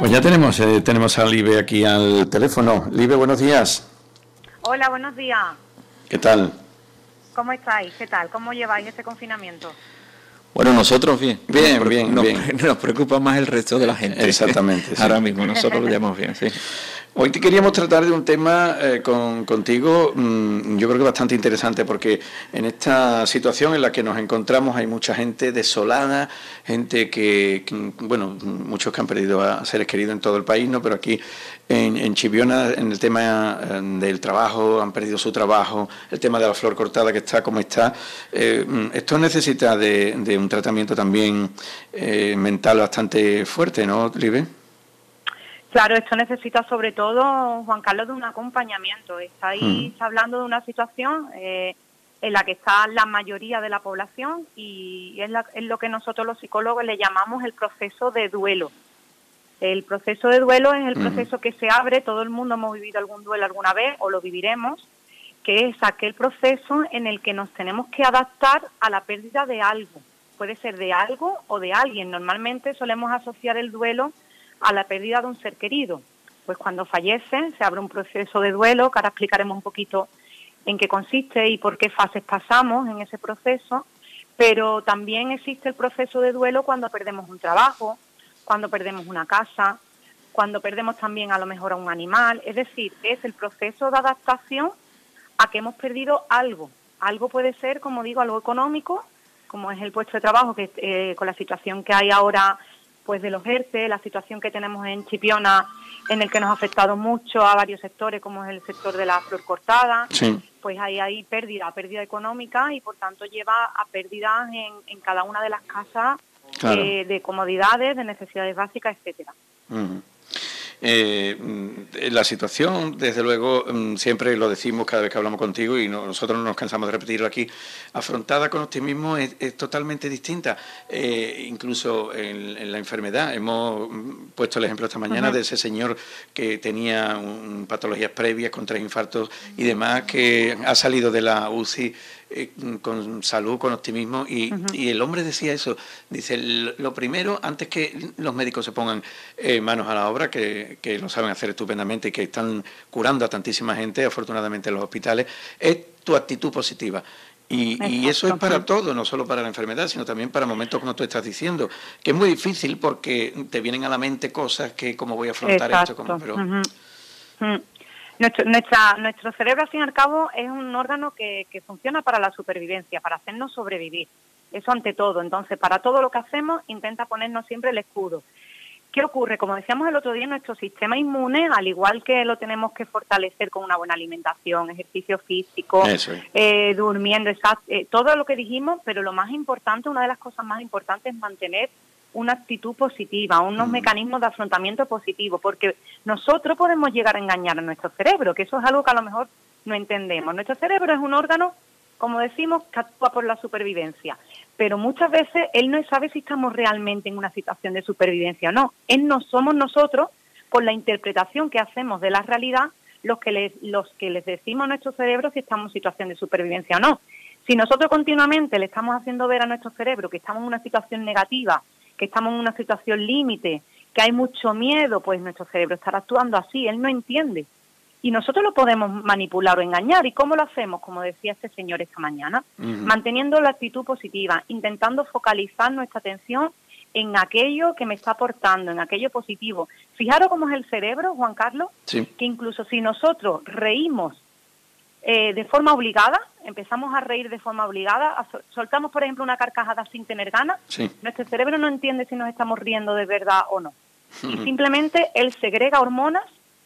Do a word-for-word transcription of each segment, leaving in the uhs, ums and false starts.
Pues ya tenemos, eh, tenemos a Libe aquí al teléfono. Libe, buenos días. Hola, buenos días. ¿Qué tal? ¿Cómo estáis? ¿Qué tal? ¿Cómo lleváis este confinamiento? Bueno, nosotros bien. Bien, nos bien, nos, bien. Nos preocupa más el resto de la gente. Exactamente. Sí. Ahora mismo, nosotros lo llevamos bien, sí. Hoy te queríamos tratar de un tema eh, con, contigo, mmm, yo creo que bastante interesante, porque en esta situación en la que nos encontramos hay mucha gente desolada, gente que, que bueno, muchos que han perdido a seres queridos en todo el país, ¿no? Pero aquí en, en Chipiona, en el tema eh, del trabajo, han perdido su trabajo, el tema de la flor cortada que está como está. Eh, esto necesita de, de un tratamiento también eh, mental bastante fuerte, ¿no, Libe? Claro, esto necesita sobre todo, Juan Carlos, de un acompañamiento. Estáis mm. hablando de una situación eh, en la que está la mayoría de la población y es, la, es lo que nosotros los psicólogos le llamamos el proceso de duelo. El proceso de duelo es el mm. proceso que se abre, todo el mundo hemos vivido algún duelo alguna vez o lo viviremos, que es aquel proceso en el que nos tenemos que adaptar a la pérdida de algo. Puede ser de algo o de alguien. Normalmente solemos asociar el duelo a la pérdida de un ser querido. Pues cuando fallece se abre un proceso de duelo, que ahora explicaremos un poquito en qué consiste y por qué fases pasamos en ese proceso, pero también existe el proceso de duelo cuando perdemos un trabajo, cuando perdemos una casa, cuando perdemos también a lo mejor a un animal, es decir, es el proceso de adaptación a que hemos perdido algo. Algo puede ser, como digo, algo económico, como es el puesto de trabajo, que eh, con la situación que hay ahora pues de los ERTE, la situación que tenemos en Chipiona, en el que nos ha afectado mucho a varios sectores, como es el sector de la flor cortada, sí. Pues ahí hay pérdida, pérdida económica y por tanto lleva a pérdidas en, en cada una de las casas, claro. eh, de comodidades, de necesidades básicas, etcétera. Uh-huh. Eh, la situación, desde luego, siempre lo decimos cada vez que hablamos contigo y no, nosotros no nos cansamos de repetirlo aquí, afrontada con optimismo es, es totalmente distinta. Eh, incluso en, en la enfermedad, hemos puesto el ejemplo esta mañana uh-huh. de ese señor que tenía un, patologías previas con tres infartos y demás, que ha salido de la U C I eh, con salud, con optimismo y, uh-huh. y el hombre decía eso, dice, lo primero, antes que los médicos se pongan eh, manos a la obra, que que lo saben hacer estupendamente y que están curando a tantísima gente, afortunadamente en los hospitales, es tu actitud positiva. Y, y eso es para todo, no solo para la enfermedad, sino también para momentos como tú estás diciendo, que es muy difícil porque te vienen a la mente cosas que cómo voy a afrontar Exacto. esto, como, pero... Uh-huh. Uh-huh. Nuestro, nuestra, nuestro cerebro, al fin y al cabo, es un órgano que, que funciona para la supervivencia, para hacernos sobrevivir. Eso ante todo. Entonces, para todo lo que hacemos, intenta ponernos siempre el escudo. ¿Qué ocurre? Como decíamos el otro día, nuestro sistema inmune, al igual que lo tenemos que fortalecer con una buena alimentación, ejercicio físico, eh, durmiendo, exacto, eh, todo lo que dijimos, pero lo más importante, una de las cosas más importantes es mantener una actitud positiva, unos mm. mecanismos de afrontamiento positivo, porque nosotros podemos llegar a engañar a nuestro cerebro, que eso es algo que a lo mejor no entendemos. Nuestro cerebro es un órgano, como decimos, que actúa por la supervivencia. Pero muchas veces él no sabe si estamos realmente en una situación de supervivencia o no. Él no somos nosotros, por la interpretación que hacemos de la realidad, los que les, los que les decimos a nuestro cerebro si estamos en situación de supervivencia o no. Si nosotros continuamente le estamos haciendo ver a nuestro cerebro que estamos en una situación negativa, que estamos en una situación límite, que hay mucho miedo, pues nuestro cerebro estará actuando así, él no entiende. Y nosotros lo podemos manipular o engañar. ¿Y cómo lo hacemos? Como decía este señor esta mañana, uh-huh. manteniendo la actitud positiva, intentando focalizar nuestra atención en aquello que me está aportando, en aquello positivo. Fijaros cómo es el cerebro, Juan Carlos, sí. que incluso si nosotros reímos eh, de forma obligada, empezamos a reír de forma obligada, a sol- soltamos, por ejemplo, una carcajada sin tener ganas, sí. nuestro cerebro no entiende si nos estamos riendo de verdad o no. Uh-huh. Y simplemente él segrega hormonas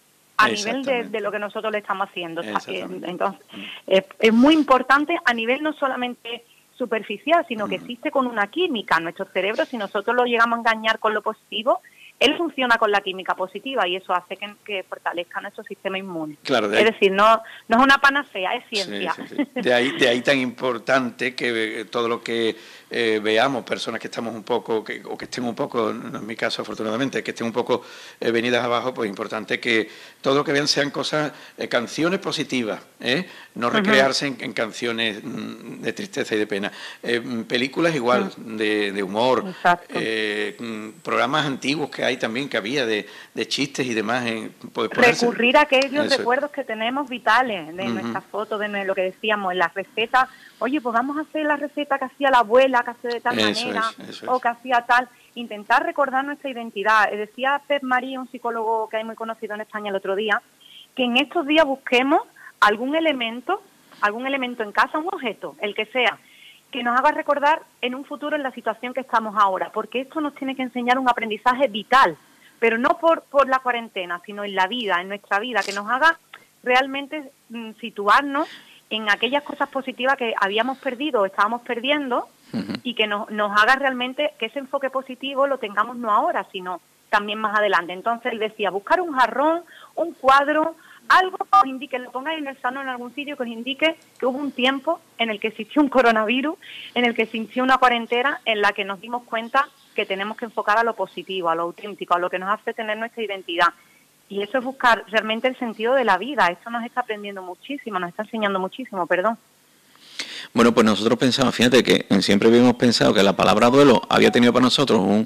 a nivel de, de lo que nosotros le estamos haciendo. Entonces, es, es muy importante a nivel no solamente superficial, sino que existe con una química. Nuestro cerebro, si nosotros lo llegamos a engañar con lo positivo, él funciona con la química positiva y eso hace que, que fortalezca nuestro sistema inmune. Claro, de ahí, es decir, no no es una panacea, es ciencia. Sí, sí, sí. De ahí, de ahí tan importante que todo lo que eh, veamos personas que estamos un poco, que, o que estén un poco, no es mi caso afortunadamente, que estén un poco eh, venidas abajo, pues es importante que todo lo que vean sean cosas, eh, canciones positivas, ¿eh? No recrearse en, en canciones mm, de tristeza y de pena. Eh, películas igual, uh-huh. de, de humor, eh, programas antiguos que hay también, que había de, de chistes y demás. En, pues, recurrir a aquellos Eso. recuerdos que tenemos vitales, de uh-huh. nuestras fotos, de lo que decíamos, en las recetas. Oye, pues vamos a hacer la receta que hacía la abuela, que hace de tal eso manera, es, eso o es. que hacía tal. Intentar recordar nuestra identidad. Decía Pep Marí, un psicólogo que hay muy conocido en España el otro día, que en estos días busquemos algún elemento, algún elemento en casa, un objeto, el que sea, que nos haga recordar en un futuro en la situación que estamos ahora, porque esto nos tiene que enseñar un aprendizaje vital, pero no por, por la cuarentena, sino en la vida, en nuestra vida, que nos haga realmente mm, situarnos en aquellas cosas positivas que habíamos perdido o estábamos perdiendo, uh-huh. y que nos, nos haga realmente que ese enfoque positivo lo tengamos no ahora, sino también más adelante. Entonces él decía, buscar un jarrón, un cuadro, algo que os indique, lo pongáis en el salón en algún sitio, que os indique que hubo un tiempo en el que existió un coronavirus, en el que existió una cuarentena, en la que nos dimos cuenta que tenemos que enfocar a lo positivo, a lo auténtico, a lo que nos hace tener nuestra identidad. Y eso es buscar realmente el sentido de la vida. Esto nos está aprendiendo muchísimo, nos está enseñando muchísimo, perdón. Bueno, pues nosotros pensamos, fíjate que siempre habíamos pensado que la palabra duelo había tenido para nosotros un,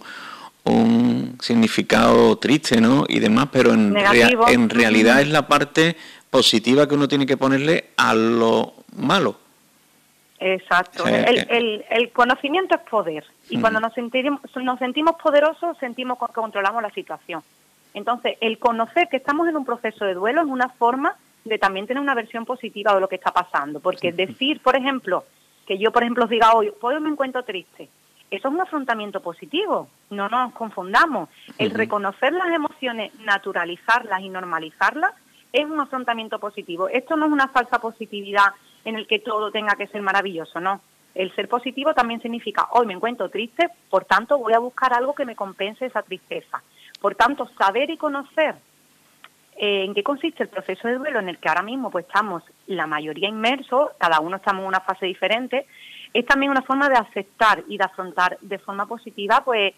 un significado triste, ¿no? Y demás, pero en, rea, en realidad uh-huh. es la parte positiva que uno tiene que ponerle a lo malo. Exacto. O sea, el, el, el conocimiento es poder. Y uh-huh. cuando nos sentimos, nos sentimos poderosos, sentimos que controlamos la situación. Entonces, el conocer que estamos en un proceso de duelo es una forma de también tener una versión positiva de lo que está pasando. Porque uh-huh. decir, por ejemplo, que yo, por ejemplo, os diga hoy, pues me encuentro triste, eso es un afrontamiento positivo, no nos confundamos. El uh-huh. reconocer las emociones, naturalizarlas y normalizarlas es un afrontamiento positivo. Esto no es una falsa positividad en el que todo tenga que ser maravilloso, no. El ser positivo también significa, hoy me encuentro triste, por tanto voy a buscar algo que me compense esa tristeza. Por tanto, saber y conocer eh, en qué consiste el proceso de duelo en el que ahora mismo pues estamos la mayoría inmersos, cada uno estamos en una fase diferente, es también una forma de aceptar y de afrontar de forma positiva pues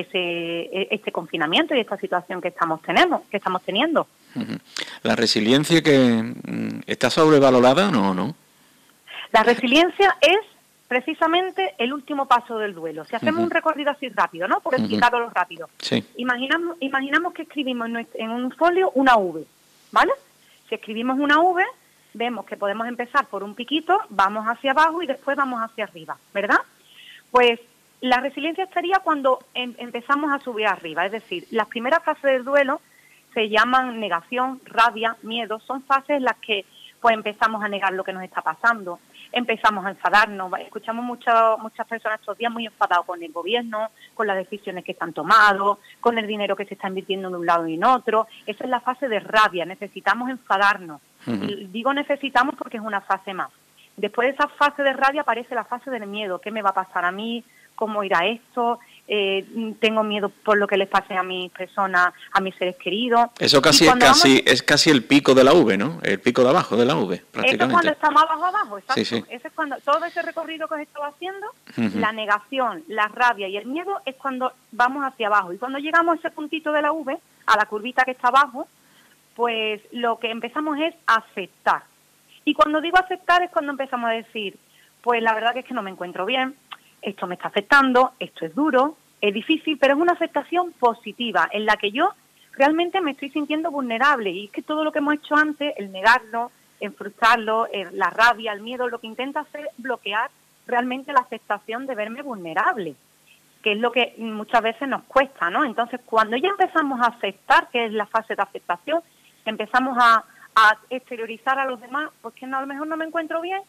ese este confinamiento y esta situación que estamos tenemos, que estamos teniendo. La resiliencia que está sobrevalorada, no, ¿no? La resiliencia es precisamente el último paso del duelo. Si hacemos uh-huh. un recorrido así rápido, ¿no? Por explicarlo uh-huh. rápido. Sí. Imaginamos, imaginamos que escribimos en un folio una V, ¿vale? Si escribimos una V, vemos que podemos empezar por un piquito, vamos hacia abajo y después vamos hacia arriba, ¿verdad? Pues la resiliencia estaría cuando em- empezamos a subir arriba, es decir, las primeras fases del duelo se llaman negación, rabia, miedo, son fases en las que pues empezamos a negar lo que nos está pasando, empezamos a enfadarnos, escuchamos mucho, muchas personas estos días muy enfadados con el gobierno, con las decisiones que están tomando, con el dinero que se está invirtiendo en un lado y en otro. Esa es la fase de rabia, necesitamos enfadarnos. Uh-huh. Digo necesitamos porque es una fase más. Después de esa fase de rabia aparece la fase del miedo. ¿Qué me va a pasar a mí? ¿Cómo irá esto? Eh, tengo miedo por lo que les pase a mis personas, a mis seres queridos. Eso casi es casi vamos, es casi el pico de la V, ¿no? El pico de abajo de la V, prácticamente. Eso es cuando estamos abajo abajo, exacto. Sí, sí. Ese es cuando todo ese recorrido que os estaba haciendo, uh-huh. la negación, la rabia y el miedo es cuando vamos hacia abajo. Y cuando llegamos a ese puntito de la V, a la curvita que está abajo, pues lo que empezamos es aceptar. Y cuando digo aceptar es cuando empezamos a decir, pues la verdad que es que no me encuentro bien, esto me está afectando, esto es duro, es difícil, pero es una aceptación positiva en la que yo realmente me estoy sintiendo vulnerable. Y es que todo lo que hemos hecho antes, el negarlo, el frustrarlo, el, la rabia, el miedo, lo que intenta hacer es bloquear realmente la aceptación de verme vulnerable, que es lo que muchas veces nos cuesta, ¿no? Entonces, cuando ya empezamos a aceptar, que es la fase de aceptación, empezamos a, a exteriorizar a los demás, pues que no, a lo mejor no me encuentro bien,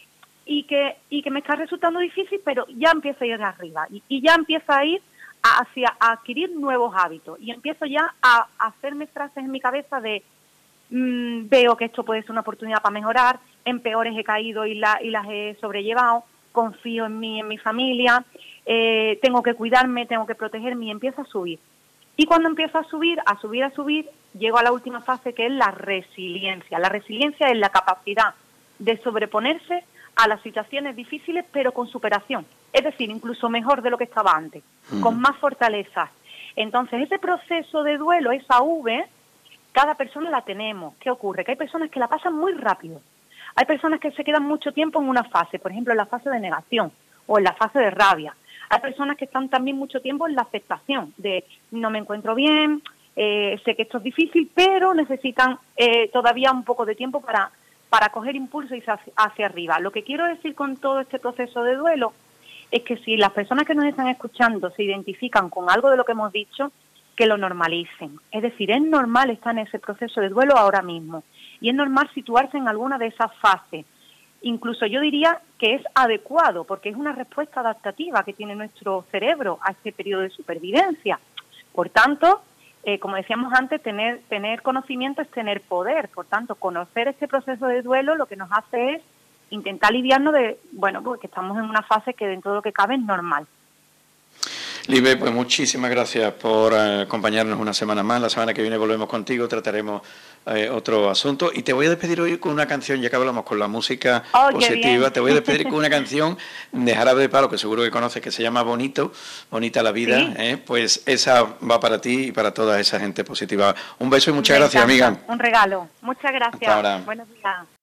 y que y que me está resultando difícil, pero ya empiezo a ir arriba y, y ya empiezo a ir a, hacia a adquirir nuevos hábitos y empiezo ya a, a hacerme frases en mi cabeza de mmm, veo que esto puede ser una oportunidad para mejorar, en peores he caído y, la, y las he sobrellevado, confío en mí, en mi familia, eh, tengo que cuidarme, tengo que protegerme y empiezo a subir. Y cuando empiezo a subir, a subir, a subir, llego a la última fase que es la resiliencia. La resiliencia es la capacidad de sobreponerse a las situaciones difíciles, pero con superación. es decir, incluso mejor de lo que estaba antes, mm. con más fortalezas. Entonces, ese proceso de duelo, esa V, cada persona la tenemos. ¿Qué ocurre? Que hay personas que la pasan muy rápido. Hay personas que se quedan mucho tiempo en una fase, por ejemplo, en la fase de negación o en la fase de rabia. Hay personas que están también mucho tiempo en la aceptación de no me encuentro bien, eh, sé que esto es difícil, pero necesitan eh, todavía un poco de tiempo para, para coger impulso y hacia, hacia arriba. Lo que quiero decir con todo este proceso de duelo es que si las personas que nos están escuchando se identifican con algo de lo que hemos dicho, que lo normalicen. Es decir, es normal estar en ese proceso de duelo ahora mismo y es normal situarse en alguna de esas fases. Incluso yo diría que es adecuado porque es una respuesta adaptativa que tiene nuestro cerebro a este periodo de supervivencia. Por tanto, eh, como decíamos antes, tener, tener conocimiento es tener poder. Por tanto, conocer este proceso de duelo lo que nos hace es intentar aliviarnos de, bueno, porque estamos en una fase que dentro de lo que cabe es normal. Libe, pues muchísimas gracias por eh, acompañarnos una semana más. La semana que viene volvemos contigo, trataremos eh, otro asunto. Y te voy a despedir hoy con una canción, ya que hablamos con la música oh, positiva, te voy a despedir con una canción de Jarabe de Palo, que seguro que conoces, que se llama Bonito, Bonita la Vida. ¿Sí? ¿eh? Pues esa va para ti y para toda esa gente positiva. Un beso y muchas Me gracias, encanta. amiga. Un regalo. Muchas gracias. Hasta ahora. Buenos días.